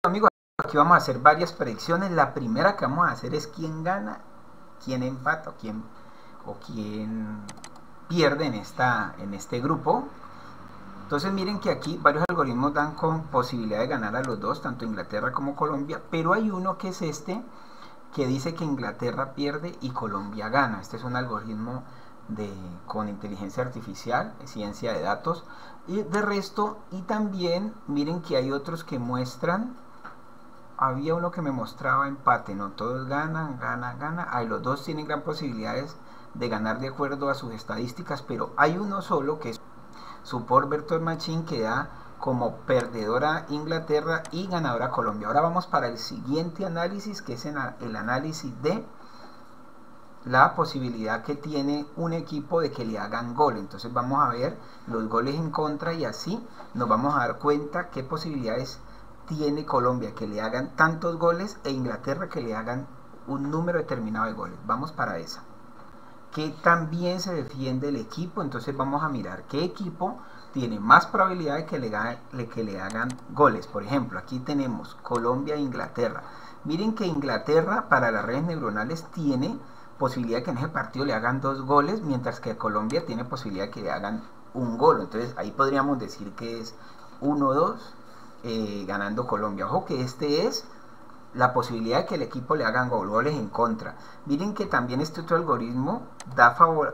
Amigos, aquí vamos a hacer varias predicciones. La primera que vamos a hacer es quién gana, quién empata o quién pierde en este grupo. Entonces miren que aquí varios algoritmos dan con posibilidad de ganar a los dos, tanto Inglaterra como Colombia, pero hay uno que es este, que dice que Inglaterra pierde y Colombia gana. Este es un algoritmo con inteligencia artificial, ciencia de datos, y de resto, y también miren que hay otros que muestran. Había uno que me mostraba empate, no todos ganan, gana. Los dos tienen gran posibilidades de ganar de acuerdo a sus estadísticas, pero hay uno solo que es Support Vector Machine que da como perdedora Inglaterra y ganadora Colombia. Ahora vamos para el siguiente análisis, que es el análisis de la posibilidad que tiene un equipo de que le hagan gol. Entonces vamos a ver los goles en contra y así nos vamos a dar cuenta qué posibilidades tiene Colombia que le hagan tantos goles e Inglaterra que le hagan un número determinado de goles. Vamos para esa. Que también se defiende el equipo, entonces vamos a mirar qué equipo tiene más probabilidad de que le hagan goles. Por ejemplo, aquí tenemos Colombia e Inglaterra. Miren que Inglaterra para las redes neuronales tiene posibilidad de que en ese partido le hagan 2 goles, mientras que Colombia tiene posibilidad de que le hagan un gol. Entonces ahí podríamos decir que es 1-2 ganando Colombia. Ojo que este es la posibilidad de que el equipo le hagan goles en contra. Miren que también este otro algoritmo da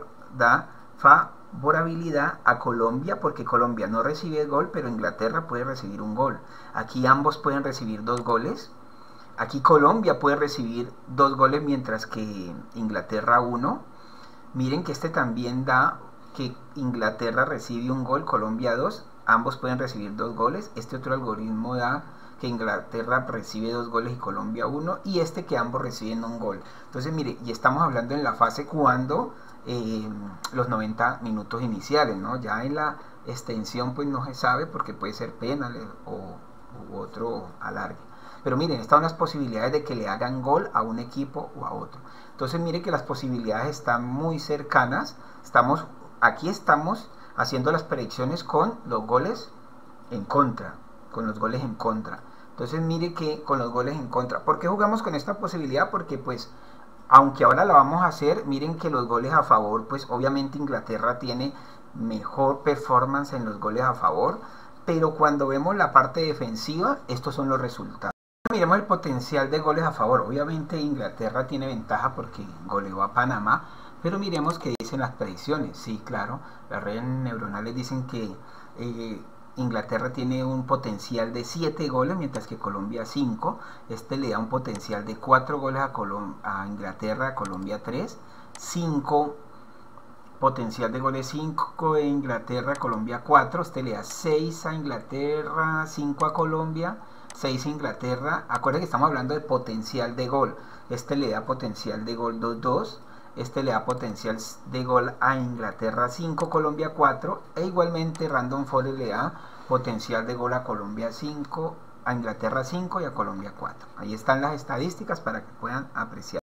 favorabilidad a Colombia, porque Colombia no recibe gol, pero Inglaterra puede recibir un gol. Aquí ambos pueden recibir 2 goles. Aquí Colombia puede recibir 2 goles, mientras que Inglaterra 1. Miren que este también da que Inglaterra recibe un gol, Colombia 2. Ambos pueden recibir 2 goles. Este otro algoritmo da que Inglaterra recibe 2 goles y Colombia 1, y este que ambos reciben un gol. Entonces mire, y estamos hablando en la fase cuando los 90 minutos iniciales, ¿no? Ya en la extensión pues no se sabe, porque puede ser penal u otro alargue. Pero miren, están las posibilidades de que le hagan gol a un equipo o a otro. Entonces miren que las posibilidades están muy cercanas. Aquí estamos haciendo las predicciones con los goles en contra. Entonces mire que con los goles en contra. ¿Por qué jugamos con esta posibilidad? Porque pues, aunque ahora la vamos a hacer, miren que los goles a favor, pues obviamente Inglaterra tiene mejor performance en los goles a favor, pero cuando vemos la parte defensiva, estos son los resultados. Miremos el potencial de goles a favor. Obviamente Inglaterra tiene ventaja porque goleó a Panamá, pero miremos qué dicen las predicciones. Sí, claro, las redes neuronales dicen que Inglaterra tiene un potencial de 7 goles, mientras que Colombia 5. Este le da un potencial de 4 goles a Inglaterra, a Colombia 3. 5 potencial de goles 5 en Inglaterra, Colombia 4. Este le da 6 a Inglaterra, 5 a Colombia, 6 a Inglaterra. Acuérdense que estamos hablando de potencial de gol. Este le da potencial de gol 2-2. Este le da potencial de gol a Inglaterra 5, Colombia 4. E igualmente Random Forest le da potencial de gol a Colombia 5, a Inglaterra 5 y a Colombia 4. Ahí están las estadísticas para que puedan apreciar.